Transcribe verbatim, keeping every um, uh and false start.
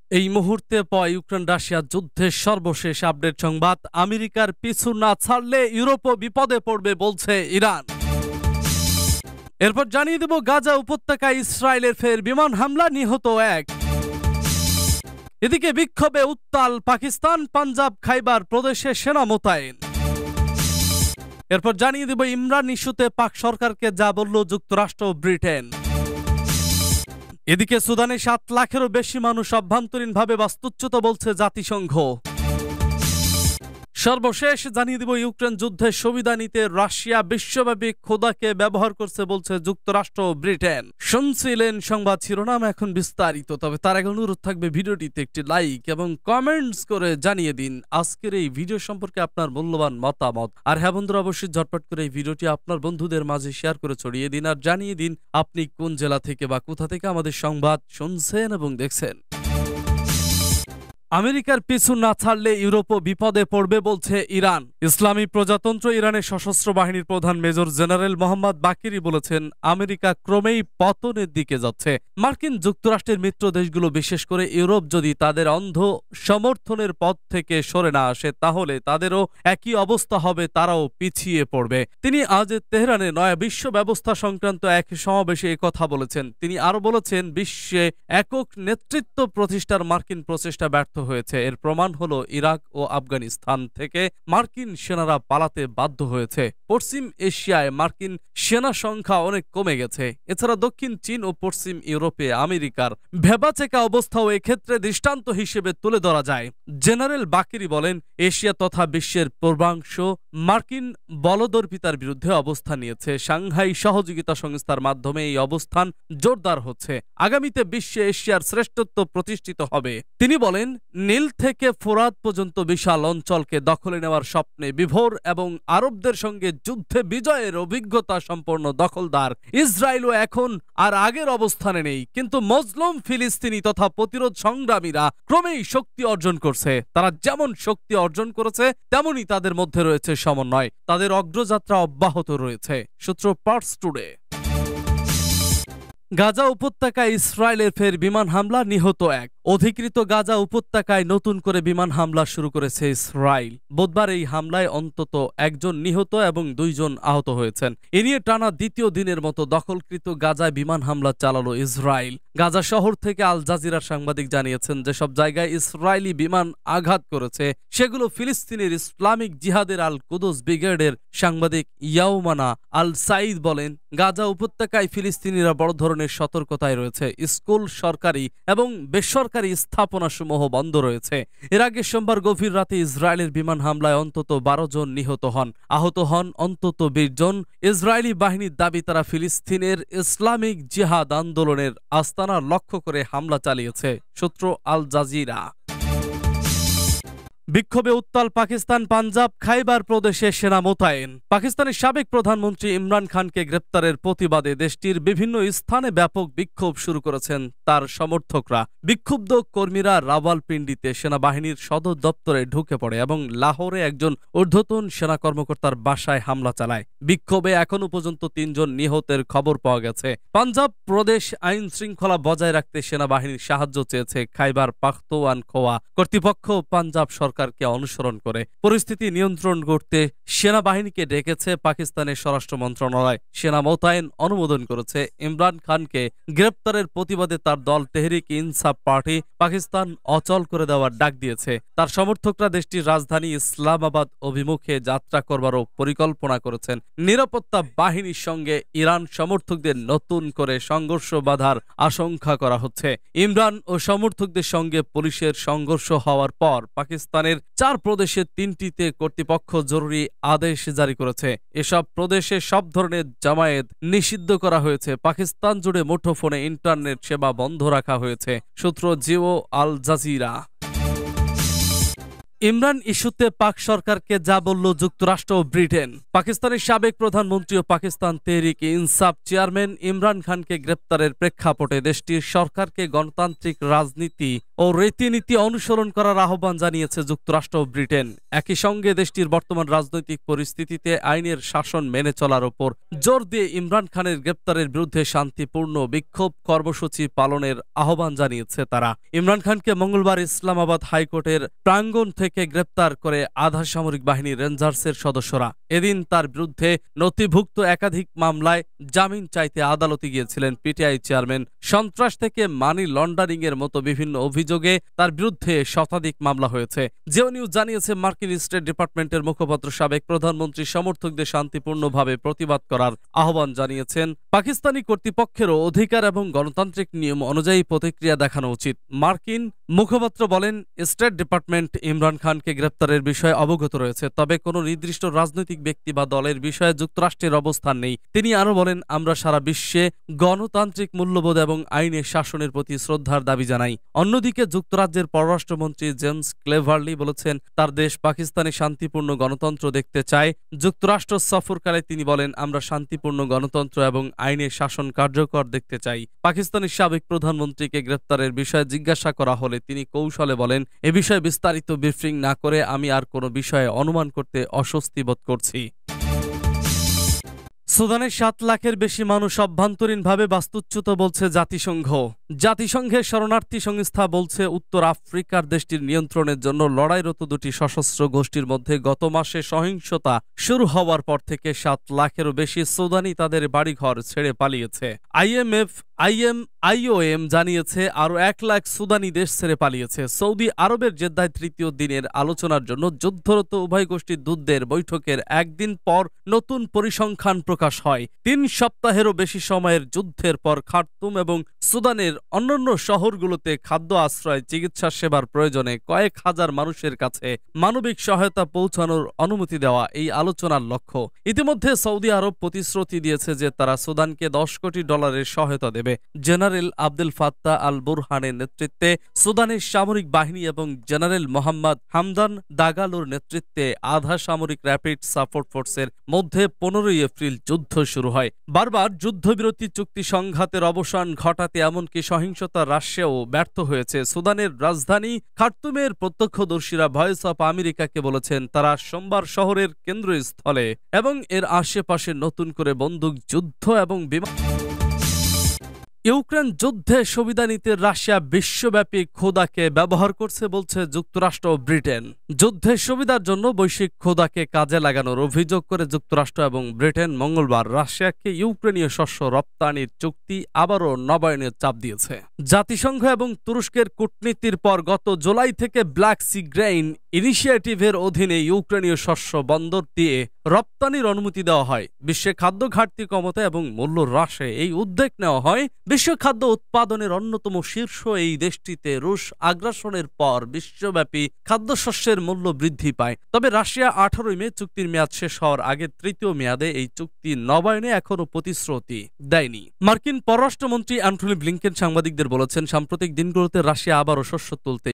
এই মুহূর্তে পর ইউক্রেন রাশিয়া যুদ্ধের সর্বশেষ আপডেট সংবাদ। আমেরিকার পিছু না ছাড়লে ইউরোপও বিপদে পড়বে বলছে ইরান। এরপর জানিয়ে দেব গাজা উপত্যকায় ইসরায়েলের ফের বিমান হামলা, নিহত এক। এদিকে বিক্ষোভে উত্তাল পাকিস্তান, পাঞ্জাব খাইবার প্রদেশে সেনা মোতায়েন। এরপর জানিয়ে দেব ইমরান ইস্যুতে পাক সরকারকে যা বলল যুক্তরাষ্ট্র ও ব্রিটেন। এদিকে সুদানে সাত লাখেরও বেশি মানুষ অভ্যন্তরীণভাবে বাস্তুচ্যুত বলছে জাতিসংঘ। সর্বশেষ জানিয়ে দিব ইউক্রেন যুদ্ধের সুবিধা নিতে রাশিয়া বিশ্বব্যাপী খোদাকে ব্যবহার করছে বলছে যুক্তরাষ্ট্র ও ব্রিটেন। শুনছিলেন সংবাদ শিরোনাম, এখন বিস্তারিত। তবে তার আগে অনুরোধ থাকবে ভিডিওটিতে একটি লাইক এবং কমেন্টস করে জানিয়ে দিন আজকের এই ভিডিও সম্পর্কে আপনার মূল্যবান মতামত। আর হ্যাঁ বন্ধুরা, অবশ্যই ঝটপট করে এই ভিডিওটি আপনার বন্ধুদের মাঝে শেয়ার করে ছড়িয়ে দিন আর জানিয়ে দিন আপনি কোন জেলা থেকে বা কোথা থেকে আমাদের সংবাদ শুনছেন এবং দেখছেন। আমেরিকার পিছু না ছাড়লে ইউরোপও বিপদে পড়বে বলছে ইরান। ইসলামী প্রজাতন্ত্র ইরানের সশস্ত্র বাহিনীর প্রধান মেজর জেনারেল মোহাম্মদ বাকিরি বলেছেন, আমেরিকা ক্রমেই পতনের দিকে যাচ্ছে। মার্কিন যুক্তরাষ্ট্রের মিত্র দেশগুলো, বিশেষ করে ইউরোপ, যদি তাদের অন্ধ সমর্থনের পথ থেকে সরে না আসে তাহলে তাদেরও একই অবস্থা হবে, তারাও পিছিয়ে পড়বে। তিনি আজ তেহরানে নয়া বিশ্ব ব্যবস্থা সংক্রান্ত এক সমাবেশে একথা বলেছেন। তিনি আরো বলেছেন, বিশ্বে একক নেতৃত্ব প্রতিষ্ঠার মার্কিন প্রচেষ্টা ব্যর্থ হয়েছে। এর প্রমাণ হলো ইরাক ও আফগানিস্তান থেকে মার্কিন সেনারা পালাতে বাধ্য হয়েছে। পশ্চিম এশিয়ায় মার্কিন সেনা সংখ্যা অনেক কমে গেছে। এছাড়া দক্ষিণ চীন ও পশ্চিম ইউরোপে আমেরিকার ভেবাচেকা অবস্থাও এক্ষেত্রে দৃষ্টান্ত হিসেবে তুলে ধরা যায়। জেনারেল বাকিরি বলেন, এশিয়া তথা বিশ্বের পূর্বাংশ মার্কিন বলদর্পিতার বিরুদ্ধে অবস্থান নিয়েছে। সাংহাই সহযোগিতা সংস্থার মাধ্যমে এই অবস্থান জোরদার হচ্ছে। আগামীতে বিশ্বে এশিয়ার শ্রেষ্ঠত্ব প্রতিষ্ঠিত হবে। তিনি বলেন, নীল থেকে ফোরাত পর্যন্ত বিশাল অঞ্চলকে দখলে নেওয়ার স্বপ্নে বিভোর এবং আরবদের সঙ্গে যুদ্ধে বিজয়ের অভিজ্ঞতা সম্পন্ন দখলদার ইসরায়েলও এখন আর আগের অবস্থানে নেই। কিন্তু মজলুম ফিলিস্তিনি তথা প্রতিরোধ সংগ্রামীরা ক্রমেই শক্তি অর্জন করছে। তারা যেমন শক্তি অর্জন করেছে তেমনি তাদের মধ্যে রয়েছে সমন্বয়। তাদের অগ্রযাত্রা অব্যাহত রয়েছে। সূত্র পার্স টুডে। গাজা উপত্যকায় ইসরায়েলের ফের বিমান হামলা, নিহত এক। অধিকৃত গাজা উপত্যকায় নতুন করে বিমান হামলা শুরু করেছে ইসরায়েল। বুধবার এই হামলায় অন্তত একজন নিহত এবং দুইজন আহত হয়েছেন। এ নিয়ে টানা দ্বিতীয় দিনের মতো দখলকৃত গাজায় বিমান হামলা চালালো ইসরায়েল। গাজা শহর থেকে আল জাজিরার সাংবাদিক জানিয়েছেন, যেসব জায়গায় ইসরায়েলি বিমান আঘাত করেছে সেগুলো ফিলিস্তিনের ইসলামিক জিহাদের আল কুদস ব্রিগেডের। সাংবাদিক ইয়াউমানা আল সাইদ বলেন, গাজা উপত্যকায় ফিলিস্তিনিরা বড় ধরনের সতর্কতায় রয়েছে। স্কুল, সরকারি এবং বেসরকারি স্থাপনাসমূহ বন্ধ রয়েছে। এর আগে সোমবার গভীর রাতে ইসরায়েলের বিমান হামলায় অন্তত বারো জন নিহত হন, আহত হন অন্তত বিশ জন। ইসরায়েলি বাহিনীর দাবি, তারা ফিলিস্তিনের ইসলামিক জিহাদ আন্দোলনের আস্তানা লক্ষ্য করে হামলা চালিয়েছে। সূত্র আল জাজিরা। বিক্ষোভে উত্তাল পাকিস্তান, পাঞ্জাব খাইবার প্রদেশে সেনা মোতায়েন। পাকিস্তানের সাবেক প্রধানমন্ত্রী ইমরান খানকে গ্রেপ্তারের প্রতিবাদে দেশটির বিভিন্ন স্থানে ব্যাপক বিক্ষোভ শুরু করেছেন তার সমর্থকরা। বিক্ষুব্ধ কর্মীরা রাওয়ালপিন্ডিতে সেনাবাহিনীর সদর দপ্তরে ঢুকে পড়ে এবং লাহোরে একজন ঊর্ধ্বতন সেনা কর্মকর্তার বাসায় হামলা চালায়। বিক্ষোভে এখনো পর্যন্ত তিনজন নিহতের খবর পাওয়া গেছে। পাঞ্জাব প্রদেশ আইন শৃঙ্খলা বজায় রাখতে সেনাবাহিনীর সাহায্য চেয়েছে খাইবার পাখতুনখোয়া কর্তৃপক্ষ। পাঞ্জাব সরকার কে অনুসরণ করে পরিস্থিতি নিয়ন্ত্রণ করতে সেনাবাহিনীকে ডেকেছে পাকিস্তানের স্বরাষ্ট্র মন্ত্রণালয়। সেনা মোতায়েন অনুমোদন করেছে। ইমরান খানকে গ্রেপ্তারের প্রতিবাদে তার দল তেহরিক ইনসাফ পার্টি পাকিস্তান অচল করে দেওয়ার ডাক দিয়েছে। তার সমর্থকরা দেশটির রাজধানী ইসলামাবাদ অভিমুখে যাত্রা করবারও পরিকল্পনা করেছেন। নিরাপত্তা বাহিনীর সঙ্গে ইরান সমর্থকদের নতুন করে সংঘর্ষ বাধার আশঙ্কা করা হচ্ছে। ইমরান ও সমর্থকদের সঙ্গে পুলিশের সংঘর্ষ হওয়ার পর পাকিস্তানের চার প্রদেশের তিনটিতে কর্তৃপক্ষ জরুরি আদেশ জারি করেছে। এসব প্রদেশে সব ধরনের জামায়াত নিষিদ্ধ করা হয়েছে। পাকিস্তান জুড়ে মুঠোফোনে ইন্টারনেট সেবা বন্ধ রাখা হয়েছে। সূত্র জিও আল জাজিরা। ইমরান ইস্যুতে পাক সরকারকে যা বলল যুক্তরাষ্ট্র ও ব্রিটেন। পাকিস্তানের সাবেক প্রধানমন্ত্রী ও পাকিস্তান তেহরিক ইনসাফ চেয়ারম্যান ইমরান খানকে গ্রেপ্তারের প্রেক্ষাপটে দেশটির সরকারকে গণতান্ত্রিক রাজনীতি ও ও রীতিনীতি অনুসরণ করার আহ্বান জানিয়েছে যুক্তরাষ্ট্র ও ব্রিটেন। একই সঙ্গে দেশটির বর্তমান রাজনৈতিক পরিস্থিতিতে আইনের শাসন মেনে চলার ওপর জোর দিয়ে ইমরান খানের গ্রেপ্তারের বিরুদ্ধে শান্তিপূর্ণ বিক্ষোভ কর্মসূচি পালনের আহ্বান জানিয়েছে তারা। ইমরান খানকে মঙ্গলবার ইসলামাবাদ হাইকোর্টের প্রাঙ্গণ থেকে গ্রেপ্তার করে আধা সামরিক বাহিনী রেঞ্জার্সের সদস্যরা। এদিন তার বিরুদ্ধে নথিভুক্ত একাধিক মামলায় জামিন চাইতে আদালতে গিয়েছিলেন পিটিআই চেয়ারম্যান। সন্ত্রাস থেকে মানি লন্ডারিং এর মতো বিভিন্ন অভিযোগে তার বিরুদ্ধে শতাধিক মামলা হয়েছে। জিও নিউজ জানিয়েছে, মার্কিন স্টেট ডিপার্টমেন্টের মুখপাত্র সাবেক প্রধানমন্ত্রী সমর্থকদের শান্তিপূর্ণভাবে প্রতিবাদ করার আহ্বান জানিয়েছেন। পাকিস্তানি কর্তৃপক্ষেরও অধিকার এবং গণতান্ত্রিক নিয়ম অনুযায়ী প্রতিক্রিয়া দেখানো উচিত। মার্কিন মুখপাত্র বলেন, স্টেট ডিপার্টমেন্ট ইমরান খানকে গ্রেপ্তারের বিষয়ে অবগত রয়েছে, তবে কোনো নির্দিষ্ট রাজনৈতিক ব্যক্তি বা দলের বিষয়ে যুক্তরাষ্ট্রের অবস্থান নেই। তিনি আরও বলেন, আমরা সারা বিশ্বে গণতান্ত্রিক মূল্যবোধ এবং আইনের শাসনের প্রতি শ্রদ্ধার দাবি জানাই। অন্যদিকে যুক্তরাজ্যের পররাষ্ট্রমন্ত্রী জেমস ক্লেভারলি বলেছেন, তার দেশ পাকিস্তানে শান্তিপূর্ণ গণতন্ত্র দেখতে চায়। যুক্তরাষ্ট্র সফরকালে তিনি বলেন, আমরা শান্তিপূর্ণ গণতন্ত্র এবং আইনের শাসন কার্যকর দেখতে চাই। পাকিস্তানের সাবেক প্রধানমন্ত্রীকে গ্রেপ্তারের বিষয়ে জিজ্ঞাসা করা হলে তিনি কৌশলে বলেন, এ বিষয়ে বিস্তারিত ব্রিফিং না করে আমি আর কোনো বিষয়ে অনুমান করতে অস্বস্তি বোধ করছি। সুদানের সাত লাখের বেশি মানুষ অভ্যন্তরীণভাবে বাস্তুচ্যুত বলছে জাতিসংঘ। জাতিসংঘের শরণার্থী সংস্থা বলছে, উত্তর আফ্রিকার দেশটির নিয়ন্ত্রণের জন্য লড়াইরত দুটি সশস্ত্র গোষ্ঠীর মধ্যে গত মাসে সহিংসতা শুরু হওয়ার পর থেকে সাত লাখেরও বেশি সুদানি তাদের বাড়িঘর ছেড়ে পালিয়েছে। আইএমএফ আইএম আইওএম জানিয়েছে আরও এক লাখ সুদানি দেশ ছেড়ে পালিয়েছে। সৌদি আরবের জেদ্দায় তৃতীয় দিনের আলোচনার জন্য যুদ্ধরত উভয় গোষ্ঠীর দূতদের বৈঠকের একদিন পর নতুন পরিসংখ্যান প্রকাশ হয়। তিন সপ্তাহেরও বেশি সময়ের যুদ্ধের পর খার্তুম এবং সুদানের অন্যান্য শহরগুলোতে খাদ্য, আশ্রয়, চিকিৎসা সেবার প্রয়োজনে কয়েক হাজার মানুষের কাছে মানবিক সহায়তা পৌঁছানোর অনুমতি দেওয়া এই আলোচনার লক্ষ্য। ইতিমধ্যে সৌদি আরব প্রতিশ্রুতি দিয়েছে যে তারা সুদানকে দশ কোটি ডলারের সহায়তা দেবে। জেনারেল আব্দুল ফাত্তাহ আল বুরহানের নেতৃত্বে সুদানের সামরিক বাহিনী এবং জেনারেল মোহাম্মদ হামদান দাগালোর নেতৃত্বে আধা সামরিক র্যাপিড সাপোর্ট ফোর্সের মধ্যে পনেরোই এপ্রিল যুদ্ধ শুরু হয়। বারবার যুদ্ধবিরতি চুক্তি সংঘাতের অবসান ঘটাতে এমনকি সহিংসতা হ্রাসেও ব্যর্থ হয়েছে। সুদানের রাজধানী খার্তুমের প্রত্যক্ষদর্শীরা ভয়েস অফ আমেরিকাকে বলেছেন, তারা সোমবার শহরের কেন্দ্রস্থলে এবং এর আশেপাশে নতুন করে বন্দুক যুদ্ধ এবং বিমান ইউক্রেন যুদ্ধে সুবিধা নিতে রাশিয়া বিশ্বব্যাপী খোদাকে ব্যবহার করছে বলছে যুক্তরাষ্ট্র ও ব্রিটেন। যুদ্ধের সুবিধার জন্য বৈশ্বিক খোদাকে কাজে লাগানোর অভিযোগ করে যুক্তরাষ্ট্র এবং ব্রিটেন মঙ্গলবার রাশিয়াকে ইউক্রেনীয় শস্য রপ্তানির চুক্তি আবারও নবায়নের চাপ দিয়েছে। জাতিসংঘ এবং তুরস্কের কূটনীতির পর গত জুলাই থেকে ব্ল্যাক সি গ্রেইন ইনিশিয়েটিভের অধীনে ইউক্রেনীয় শস্য বন্দর দিয়ে রপ্তানির অনুমতি দেওয়া হয়। বিশ্বে খাদ্য ঘাটতি কমাতে এবং মূল্য হ্রাসে এই উদ্যোগ নেওয়া হয়। বিশ্ব খাদ্য উৎপাদনের অন্যতম শীর্ষ এই দেশটিতে রুশ আগ্রাসনের পর বিশ্বব্যাপী খাদ্যশস্যের মূল্য বৃদ্ধি পায়। তবে রাশিয়া আঠারোই মে চুক্তির মেয়াদ শেষ হওয়ার আগে তৃতীয় মেয়াদে এই চুক্তি নবায়নে এখনও প্রতিশ্রুতি দেয়নি। মার্কিন পররাষ্ট্রমন্ত্রী অ্যান্টনি ব্লিংকেন সাংবাদিকদের বলেছেন, সাম্প্রতিক দিনগুলোতে রাশিয়া আবারও শস্য তুলতে